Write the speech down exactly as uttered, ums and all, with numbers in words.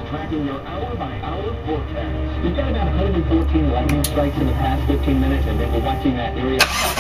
tracking your hour-by-hour forecast. We've got about one hundred fourteen lightning strikes in the past fifteen minutes, and then we're watching that area.